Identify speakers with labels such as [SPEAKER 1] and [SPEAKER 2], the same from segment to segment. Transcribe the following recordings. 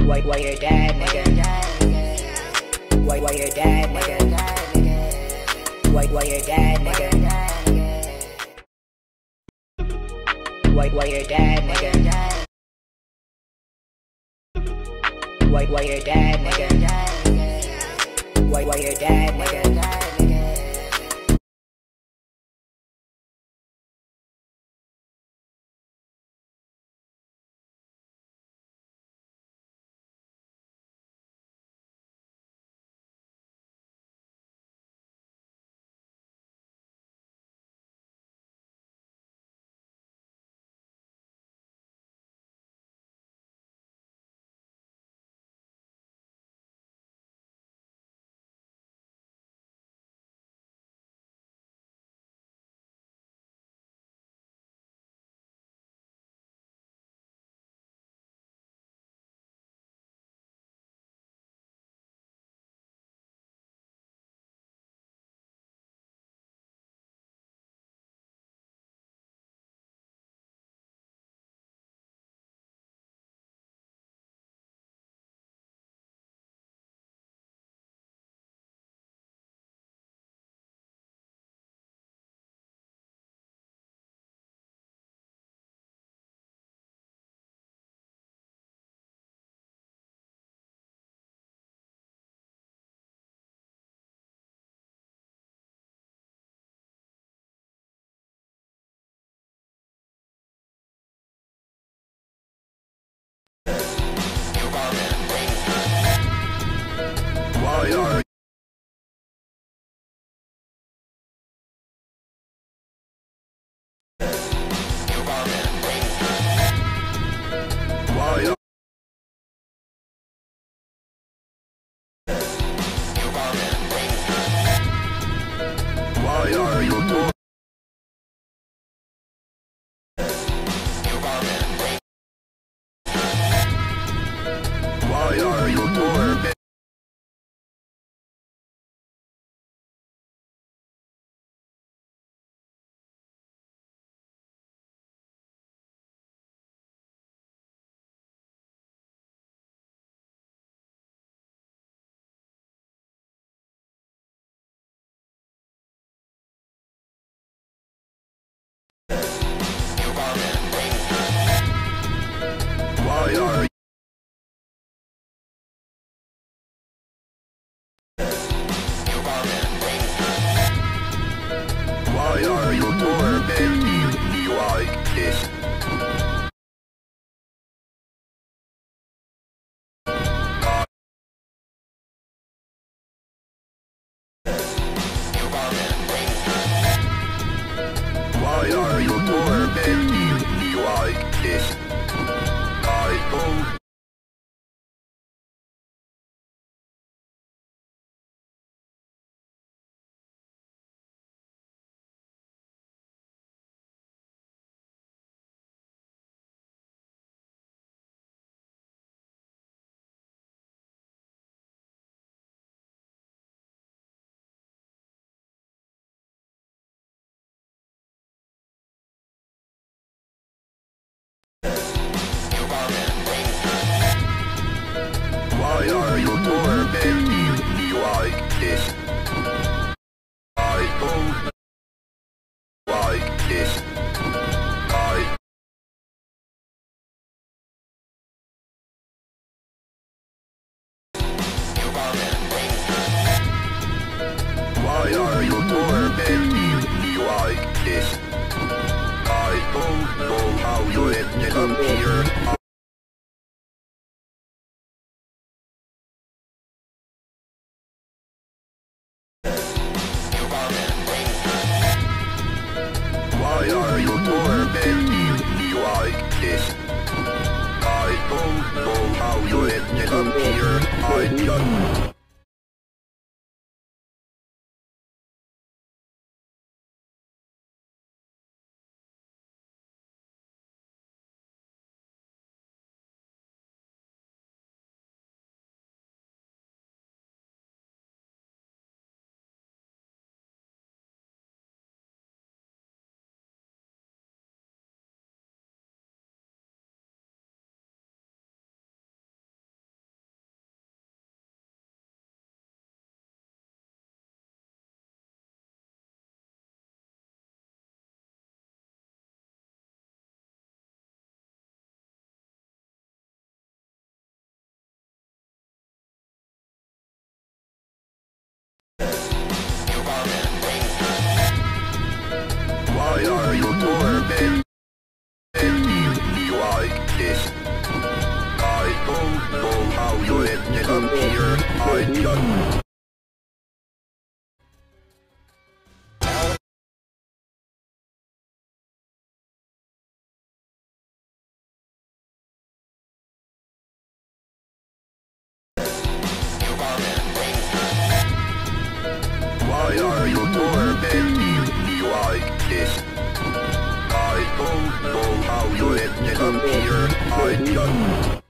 [SPEAKER 1] Why you're dead, nigga? Why you're dead, nigga? Why you're dead, nigga? Why you're dead, nigga? Why you're dead, nigga? Why you're dead, nigga?
[SPEAKER 2] Why are why are you doing? Why are you doing? Why are you doing me like this? Why are you doing me like this? I don't. Why are you doing me like this? I don't like this. I. Why are you doing me like this? I don't know how you ended up here. Why are you doing me like this? I don't know how you ended up here. I just. Why are you tormenting me like this? I don't know how you ended up here. I just... Why are you tormenting me like this? I don't know how you ended up here. I just...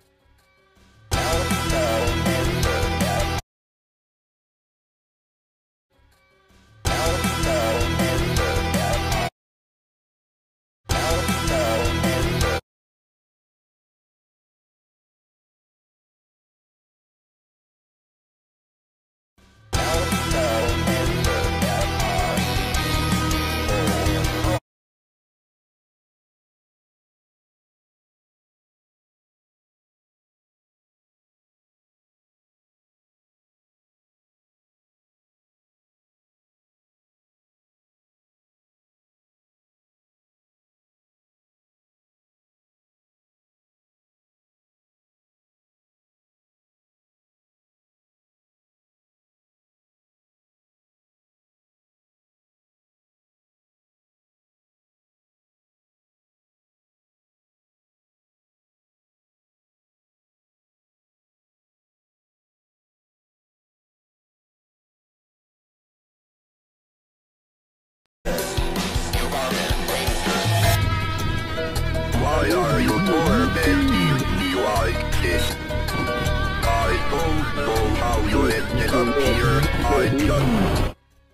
[SPEAKER 2] Why are you tormenting me like this? I don't know how you ended up here. I just...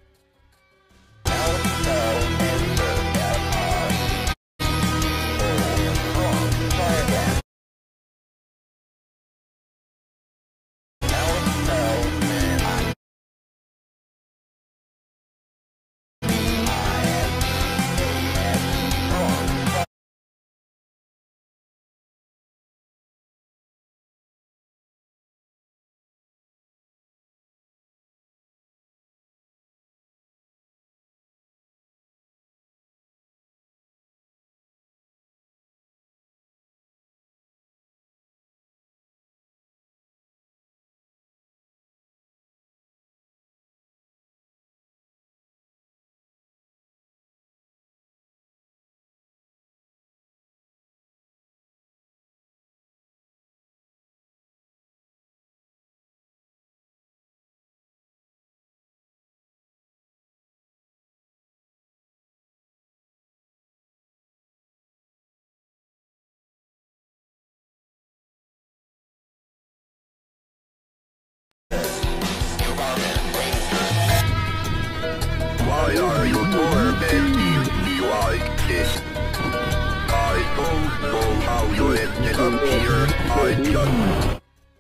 [SPEAKER 2] Why are you tormenting me like this? I don't know how you ended up here. I just...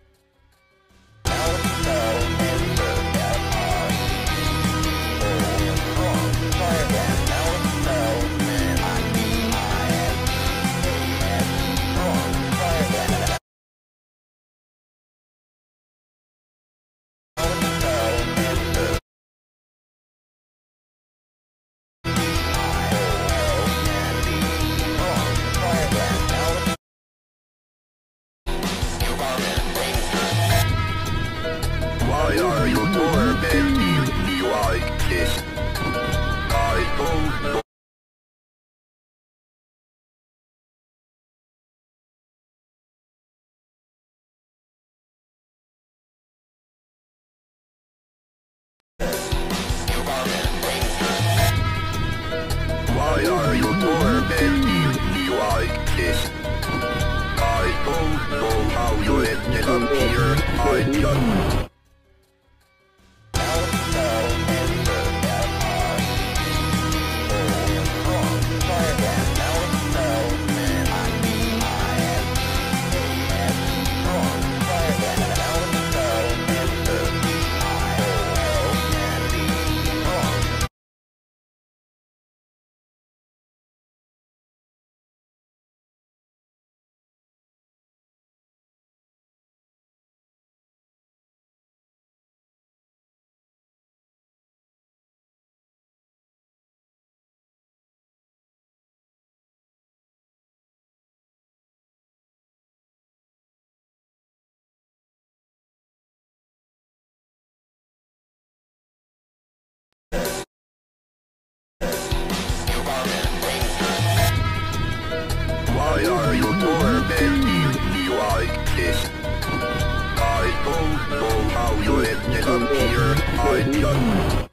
[SPEAKER 2] Why are you tormenting me like this? I don't know. Why are you tormenting me like this? I don't know how you ended up here. I just... know how you ended up here. I just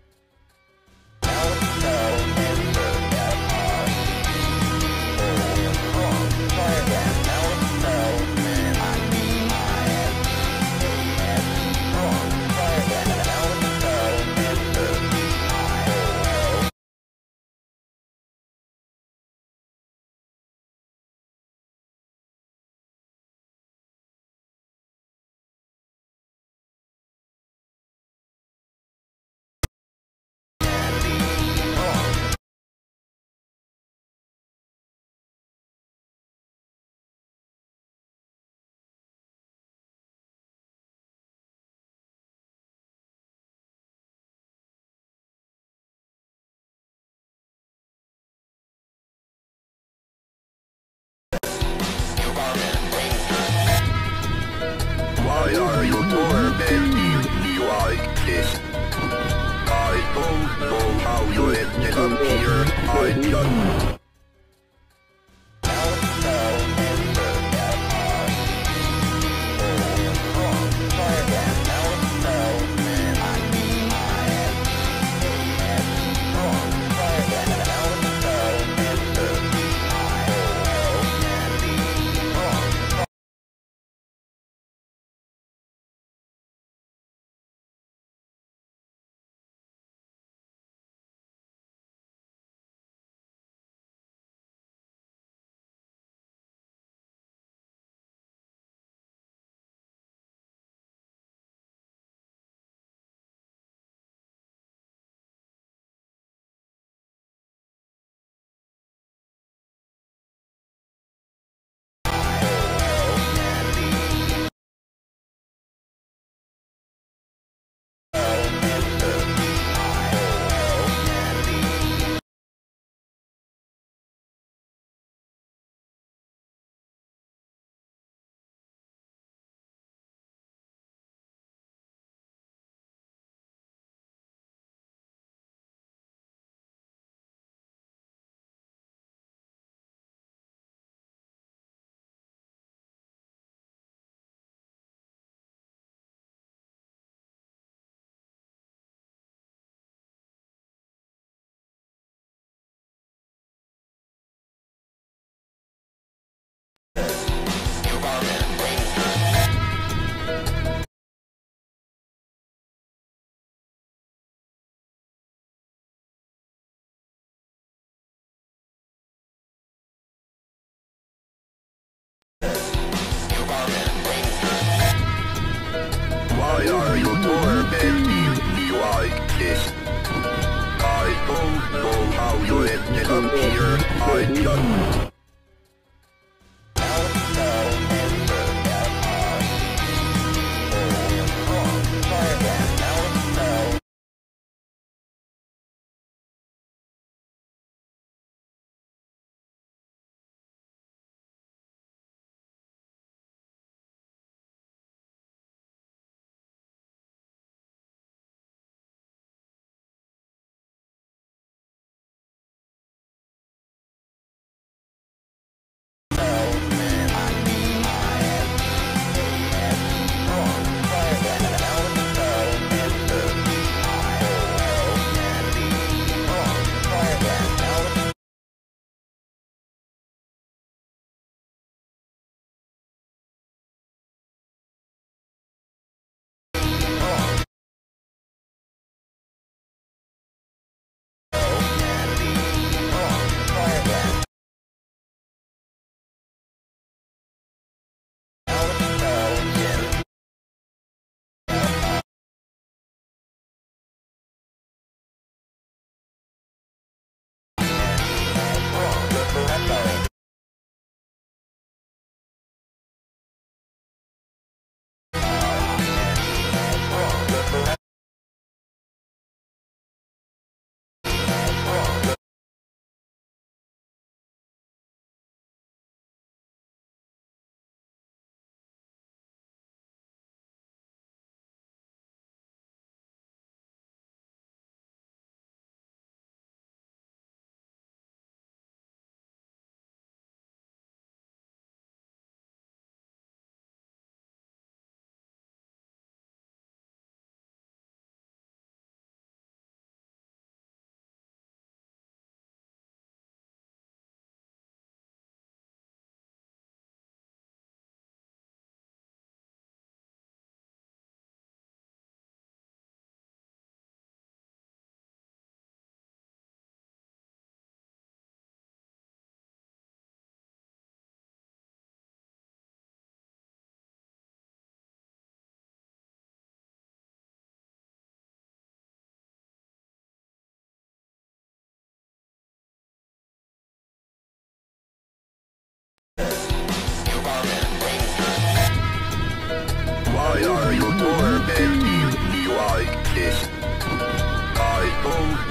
[SPEAKER 2] why are you tormenting me like this? I don't know how you ended up here. I just why are you tormenting me like this? I don't know how you ended up here. I just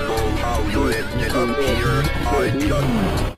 [SPEAKER 2] know how you ended up here. I just...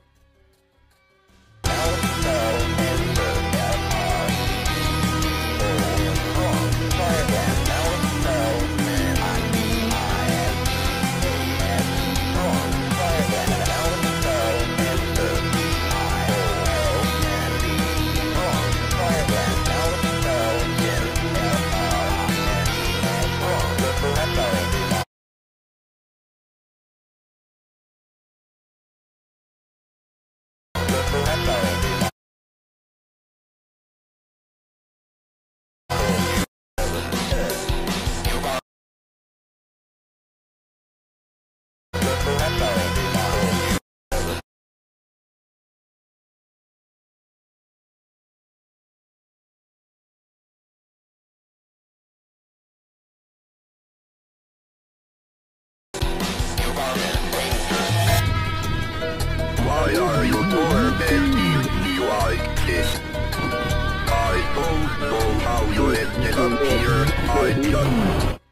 [SPEAKER 2] Why are you tormenting me like this? I don't know how you ended up here. I just...